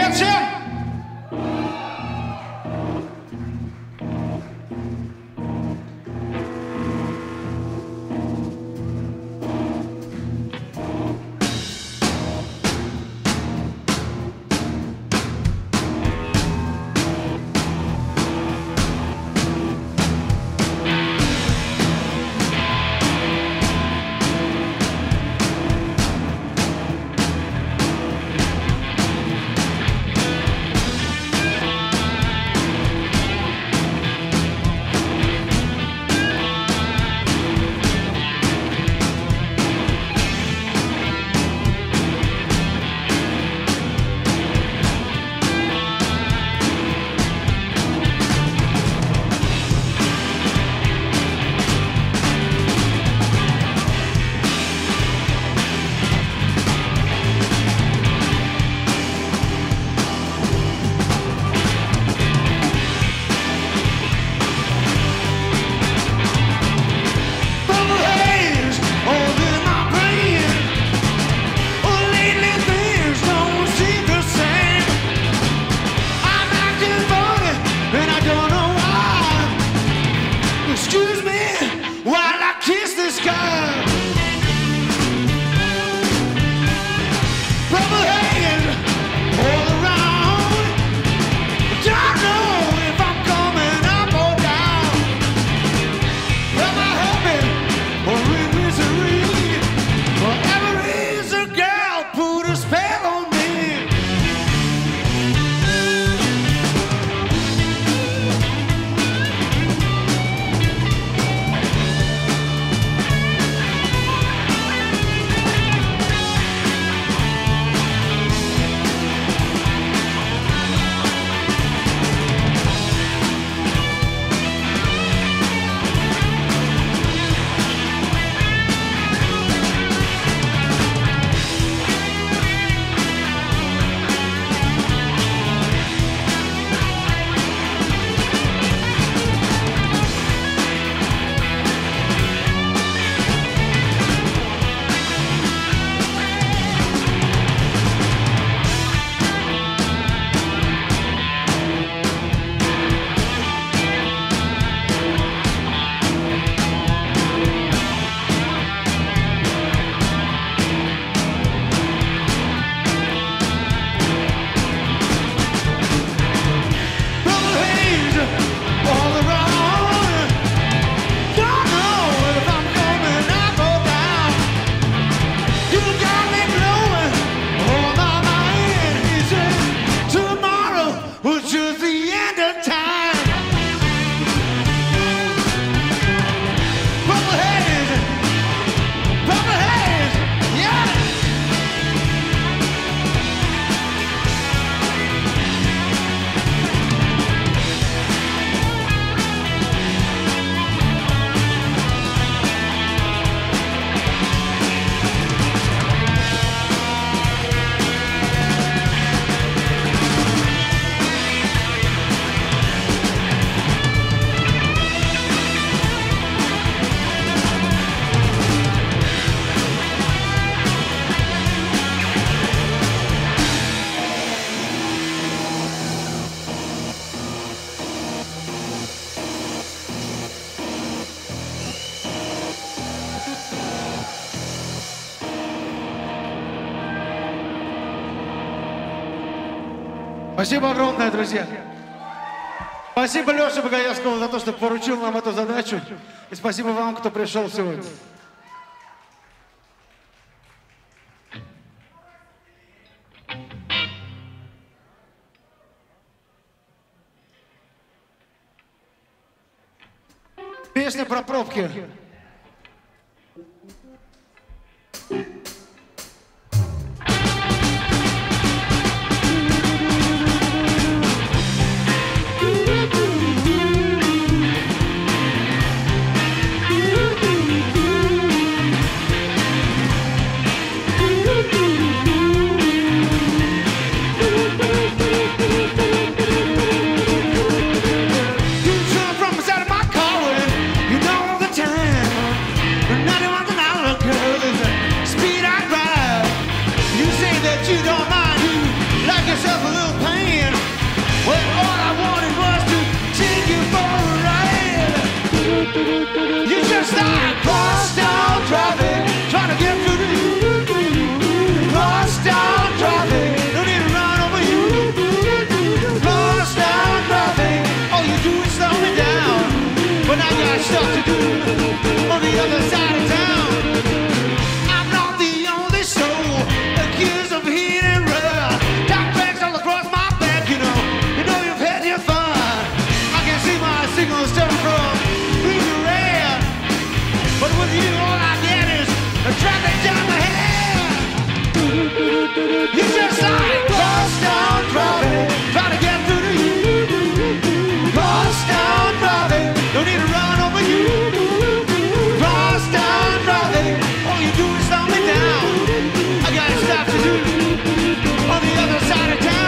Привет всем! Excuse me while I kiss this guy. Purple haze all around. Don't know if I'm coming up or down. Am I happy or in misery? Whatever is a girl put a spell on me. Спасибо огромное, друзья. Спасибо Леше Богоявскому за то, что поручил нам эту задачу. И спасибо вам, кто пришел сегодня. Песня про пробки. From the side of my car, you know the time. Not for a ride. You just like cross-town traffic, trying to get through the cross-town traffic. Don't need to run over you. Cross-town traffic, all you do is slow me down. But I got stuff to do on the other side of town. I'm not the only soul accused of heat and rare. Dark bags all across my back, you know you've had your fun. I can see my signals turn from green to red. But with you all I get is a traffic down my head. You just like cross-town traffic, try to get through to you. Cross-town traffic, don't need to run over you. Cross-town traffic, all you do is slow me down. I got stuff to do on the other side of town.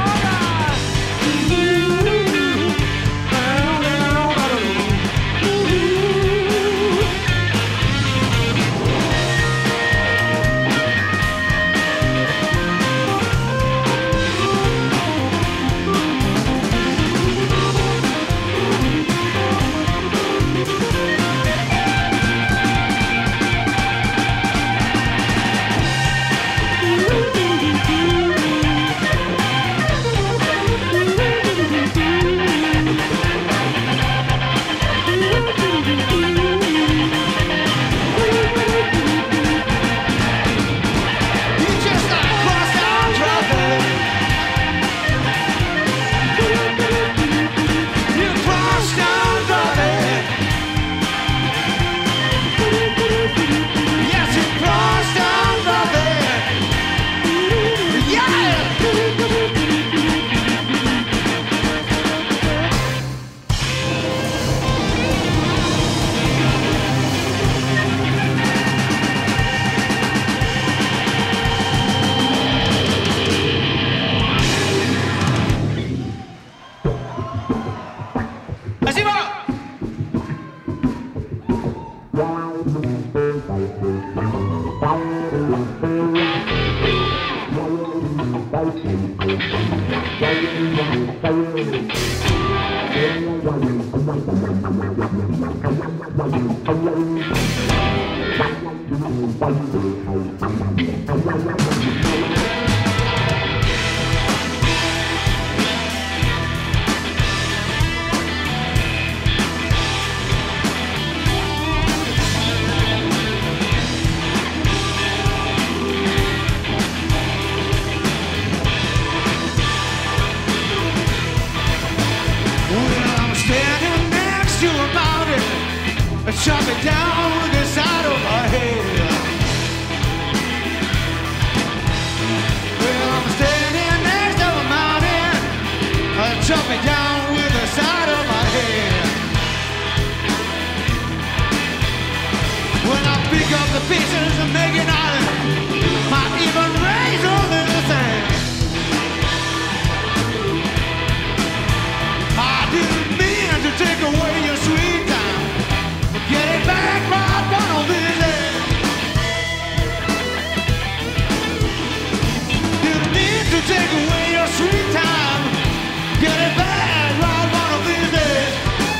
Chop it down with the side of my head. Well, I'm standing next to a mountain. Chop it down with the side of my head. When I pick up the pieces and make it on, might even raise a little thing. I didn't mean to take away your sweet time. Get it back right one of these days. You need to take away your sweet time. Get it back right one of these days.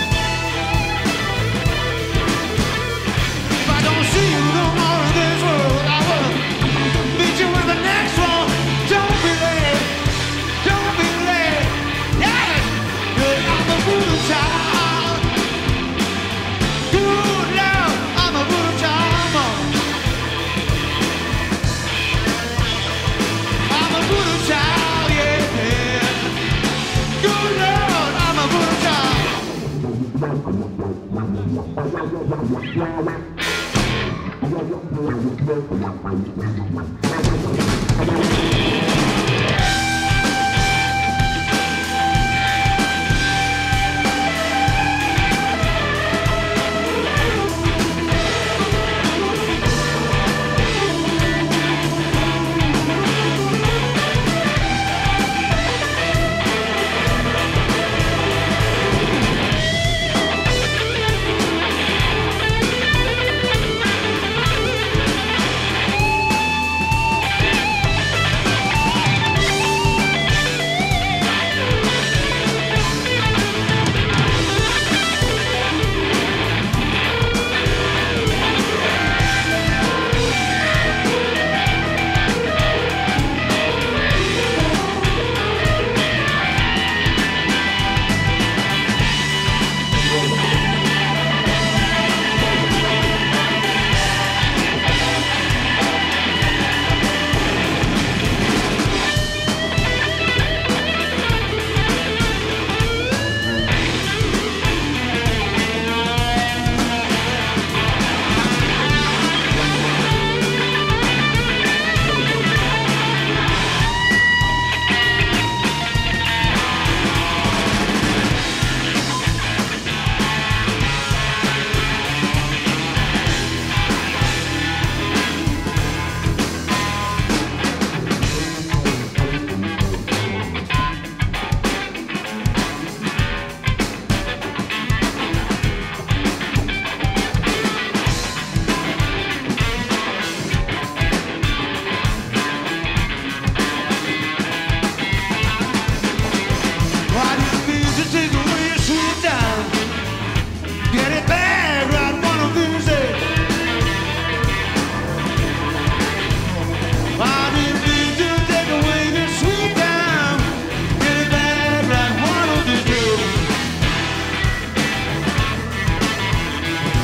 If I don't see you no more in this world, I will meet you in the next one. Don't be late. Don't be late. Yes, I'm a voodoo child.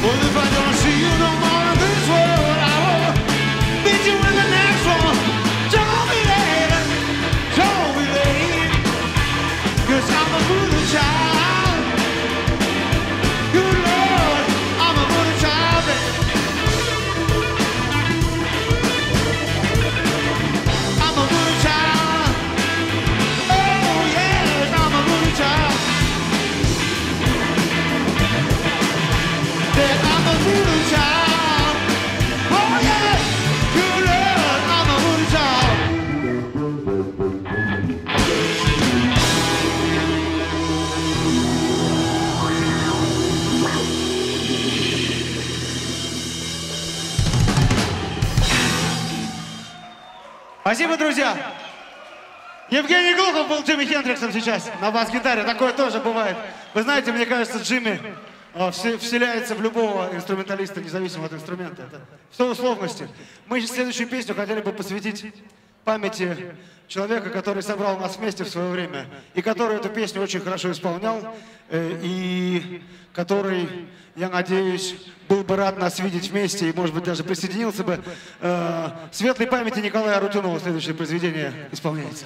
Well, if I don't see you no more in this world, I will meet you in the next one. Don't be late, don't be late, 'cause I'm a voodoo child. Good Lord, I'm a voodoo child. I'm a voodoo child. Oh yes, I'm a voodoo child. That I'm a voodoo child. Oh yes, good Lord, I'm a voodoo child. Спасибо, друзья! Евгений Глухов был Джимми Хендриксом сейчас на бас-гитаре. Такое тоже бывает. Вы знаете, мне кажется, Джимми вселяется в любого инструменталиста, независимо от инструмента. Это все условности. Мы следующую песню хотели бы посвятить памяти человека, который собрал нас вместе в свое время, и который эту песню очень хорошо исполнял, и который, я надеюсь, был бы рад нас видеть вместе и, может быть, даже присоединился бы. Светлой памяти Николая Арутюнова следующее произведение исполняется.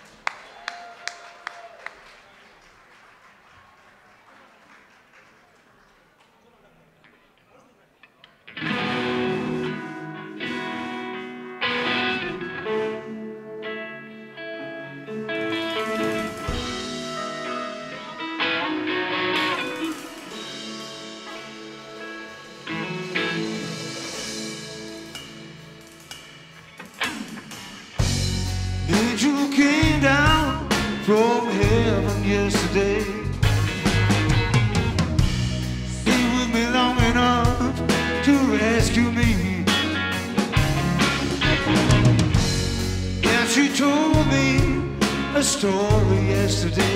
Angel came down from heaven yesterday. Stay with me long enough to rescue me. And she told me a story yesterday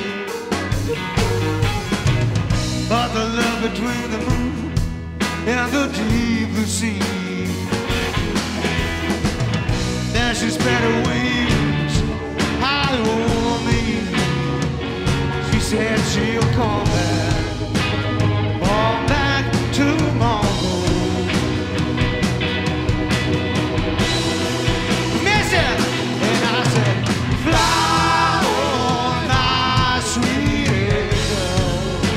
about the love between the moon and the deep blue sea. Then she spread her wings high over me. She said she'll come back tomorrow. Mission! And I said, fly on my sweet angel.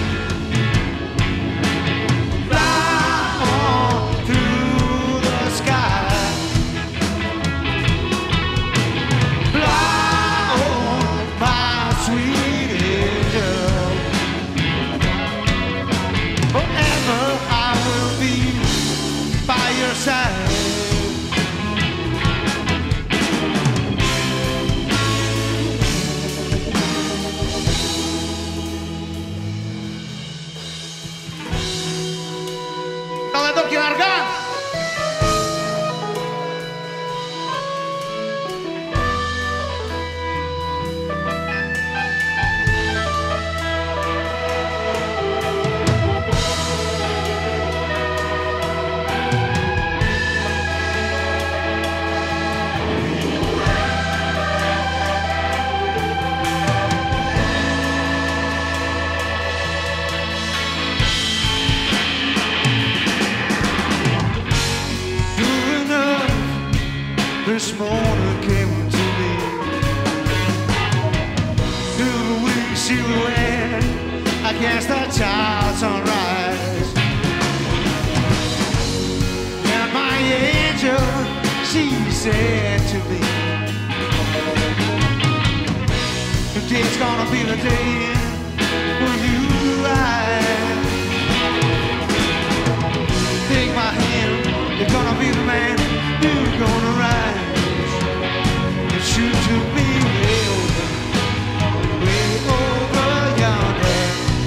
Fly on through the sky. Голодовки орган! This morning came to me through the wing silhouette against the child sunrise. And my angel, she said to me, today's gonna be the day for you to ride. Take my hand, you're gonna be the man, you're gonna rise. You took me way over yonder.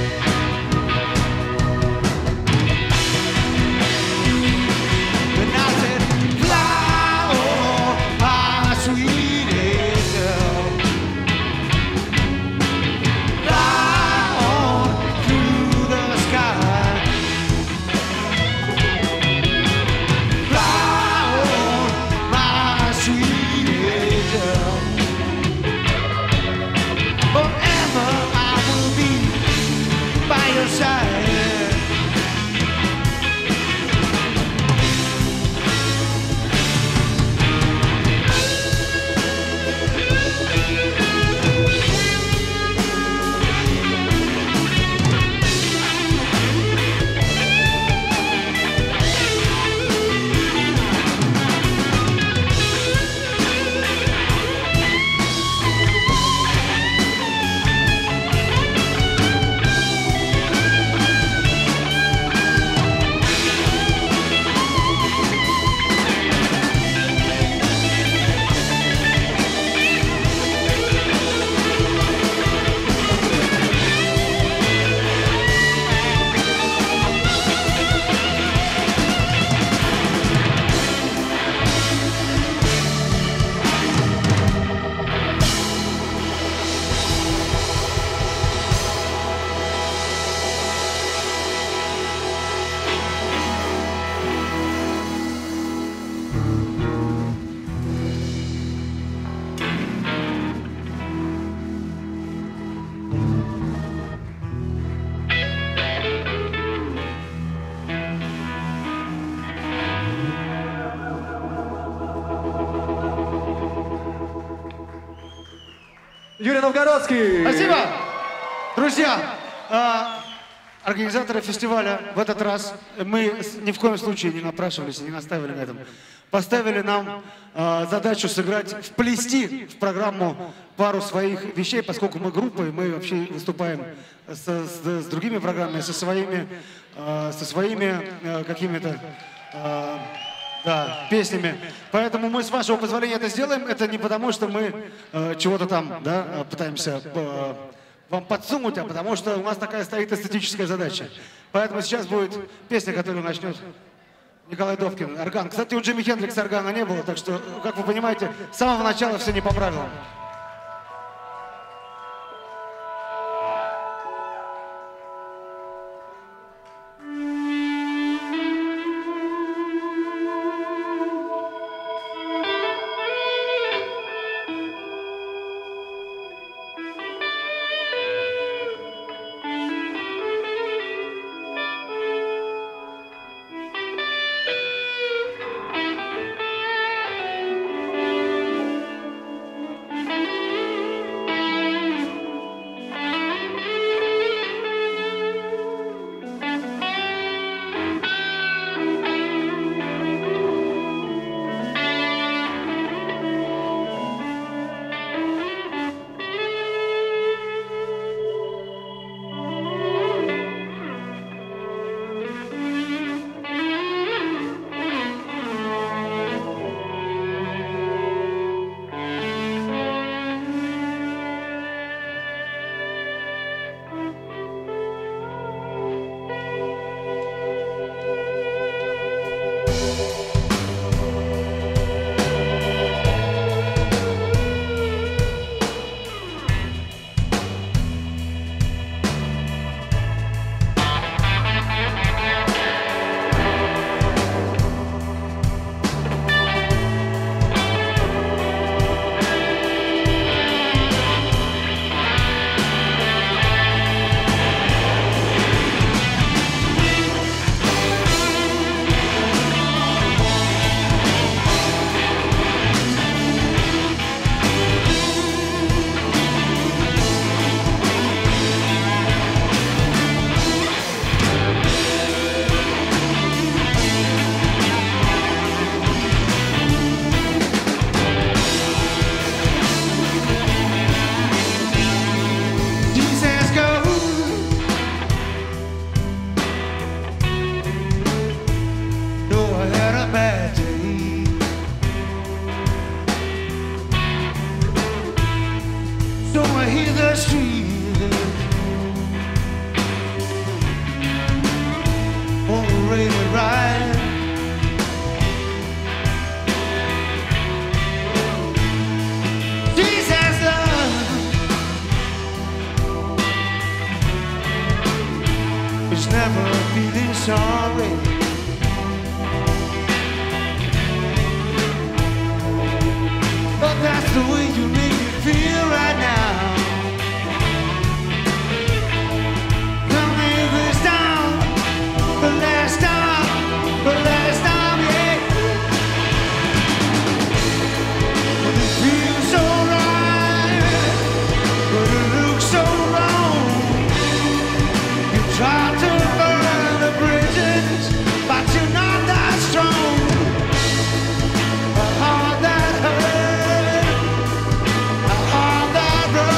And I said, fly on my sweet angel. Fly Юрий Новгородский. Спасибо! Друзья, организаторы фестиваля в этот раз, мы ни в коем случае не напрашивались, не настаивали на этом, поставили нам задачу сыграть, вплести в программу пару своих вещей, поскольку мы группа, и мы вообще выступаем с другими программами, со своими какими-то песнями. Поэтому мы, с вашего позволения, это сделаем. Это не потому, что мы чего-то там пытаемся вам подсунуть, а потому что у нас такая стоит эстетическая задача. Поэтому сейчас будет песня, которую начнет Николай Довкин, орган. Кстати, у Джимми Хендрикса органа не было, так что, как вы понимаете, с самого начала все не по правилам. A heart that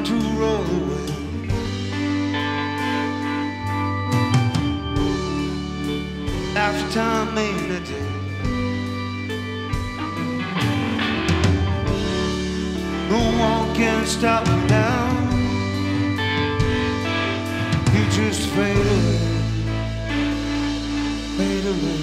to roll away. After time made a day. No one can stop me now. You just fade away, fade away.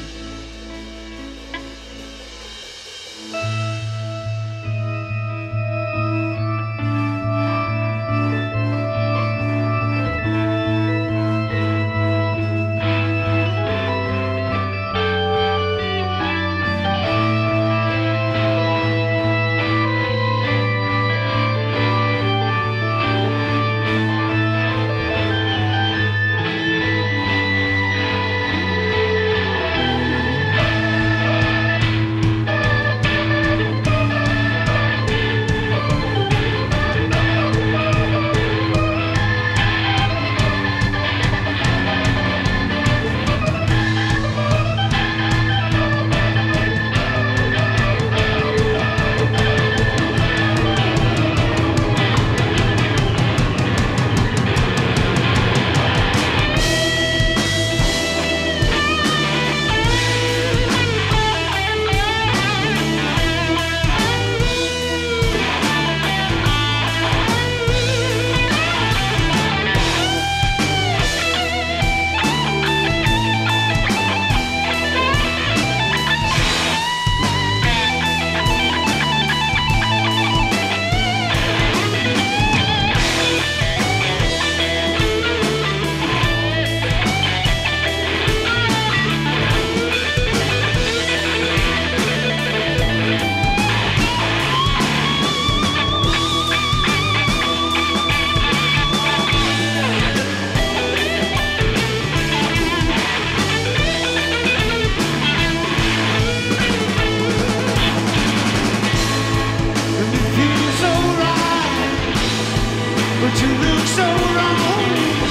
But you look so wrong.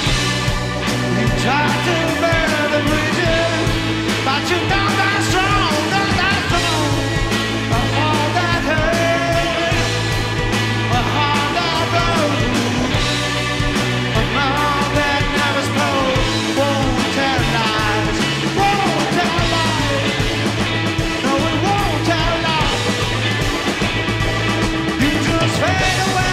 You try to bear the bridges, but you're not that strong, not that strong. A heart that hurts, a heart that broke, a mouth that never spoke, won't tell lies, won't tell lies. No, it won't tell lies. You just fade away.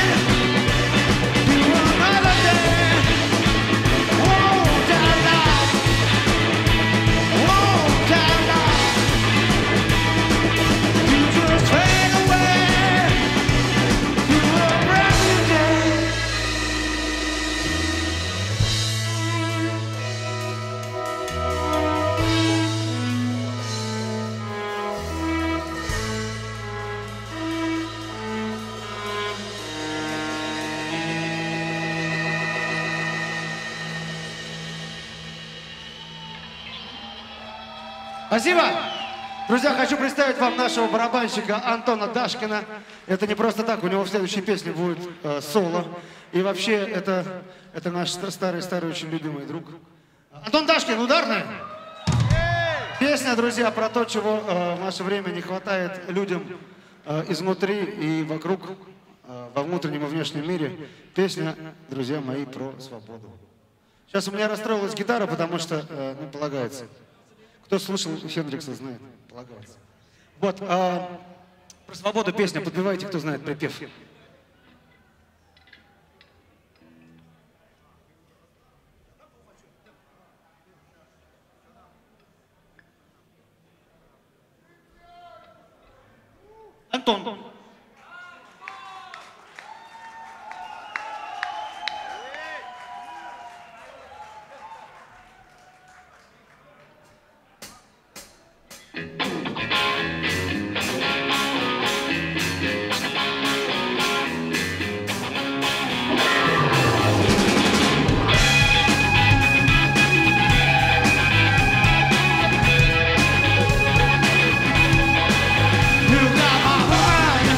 Спасибо! Друзья, хочу представить вам нашего барабанщика Антона Дашкина. Это не просто так, у него в следующей песне будет соло. И вообще, это наш старый очень любимый друг. Антон Дашкин, ударная! Песня, друзья, про то, чего в наше время не хватает людям изнутри и вокруг, во внутреннем и внешнем мире. Песня, друзья мои, про свободу. Сейчас у меня расстроилась гитара, потому что, ну, полагается. Кто слушал Хендрикса, знает, полагается. Вот, про свободу песня, подбивайте, кто знает припев. Антон. You got my heart.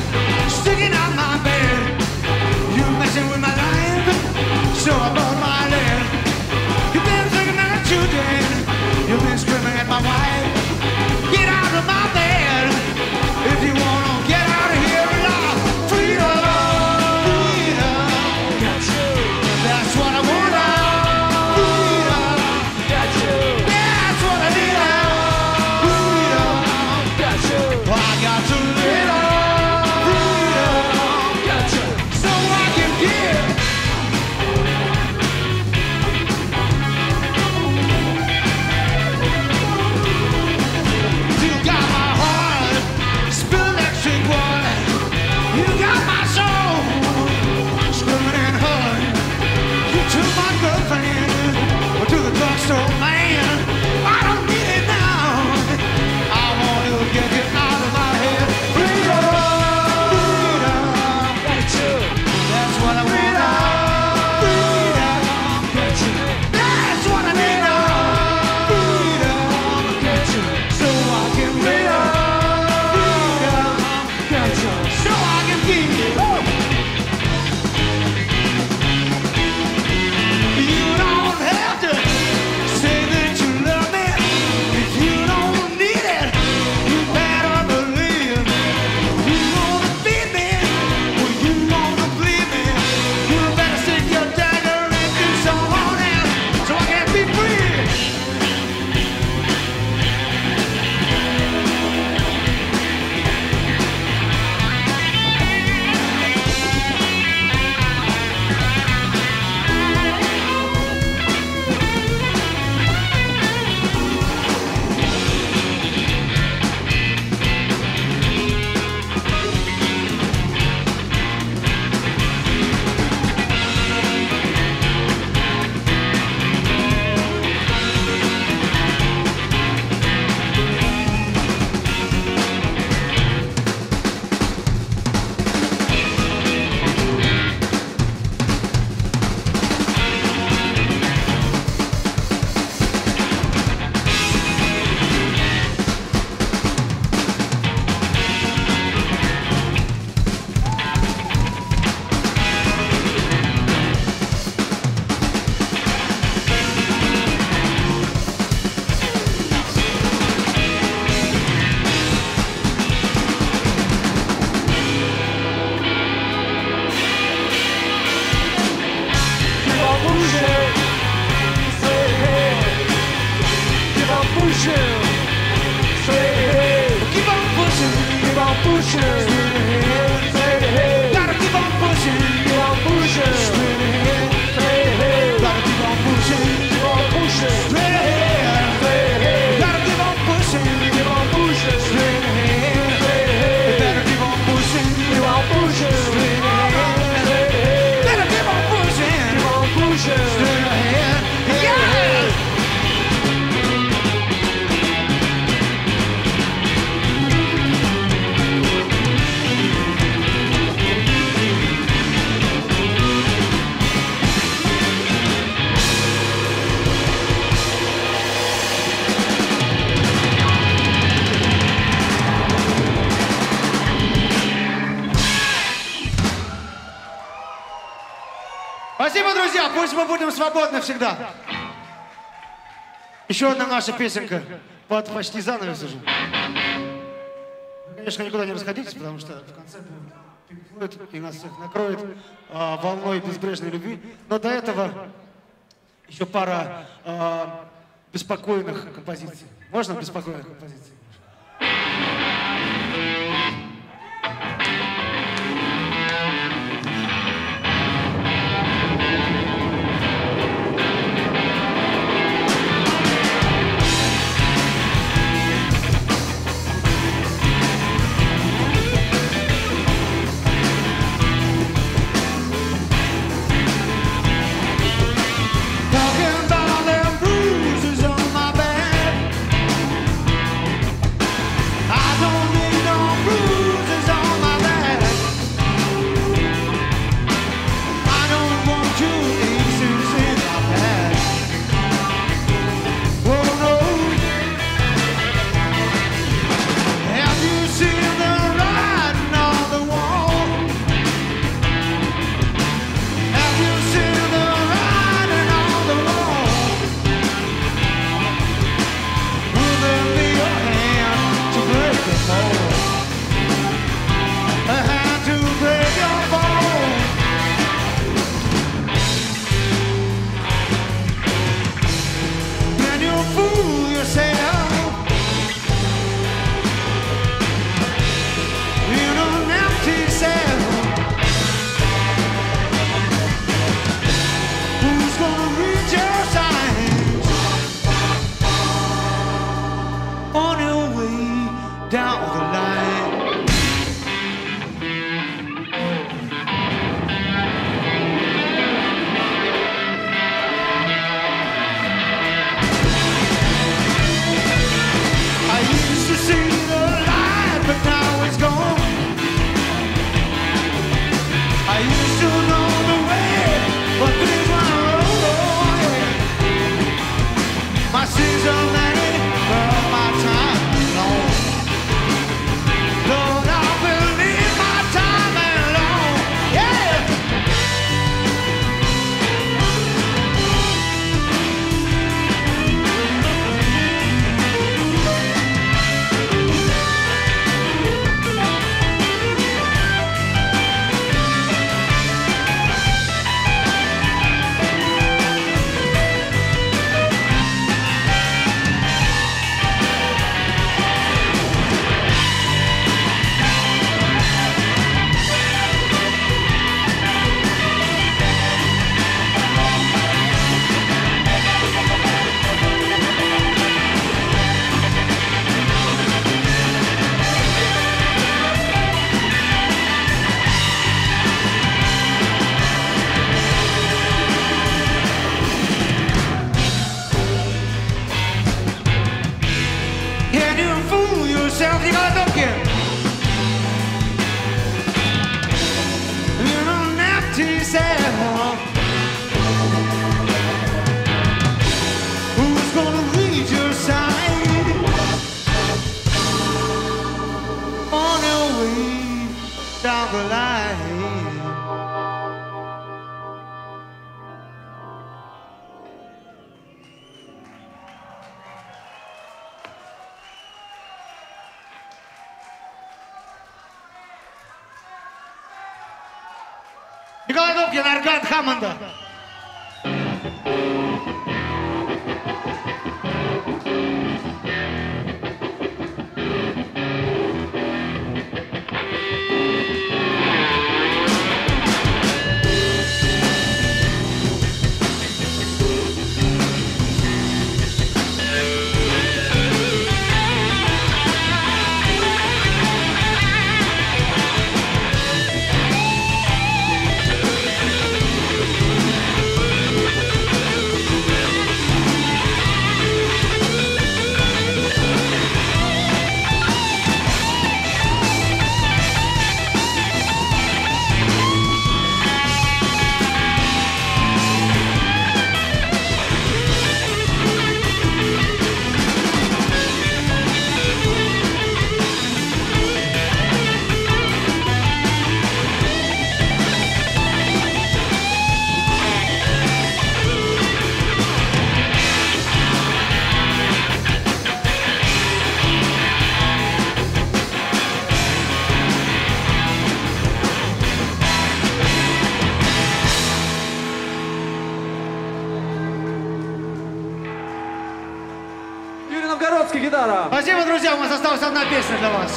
so I can feel. You don't have to say that you love me if you don't need it. You better believe you wanna beat me or you wanna bleed me. You better stick your dagger into someone else so I can be free. Спасибо, друзья, пусть мы будем свободны всегда. Еще одна наша песенка под почти занавес уже. Конечно, никуда не расходитесь, потому что в конце будет и нас всех накроет волной безбрежной любви. Но до этого еще пара беспокойных композиций. Можно беспокойных композиций? Talking about them bruises on my back. the line. Николай Добкин, орган Хаммонда. Новгородский, гитара. Спасибо, друзья, у нас осталась одна песня для вас.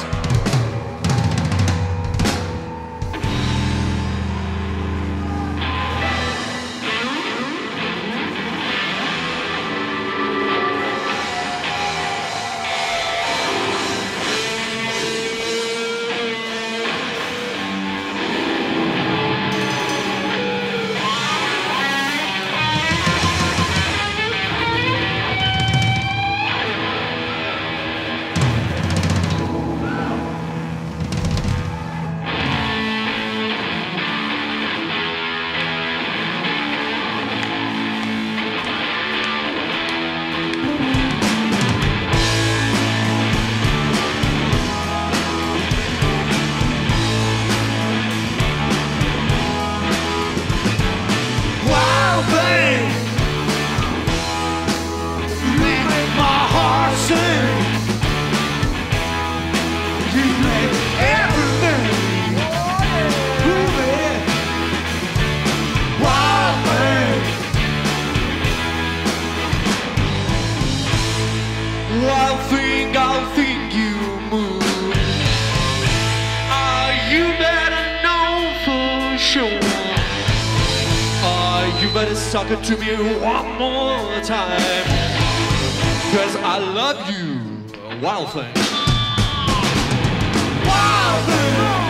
I'll think you move. You better know for sure. You better suck it to me one more time, 'cause I love you, wild thing. Wild thing.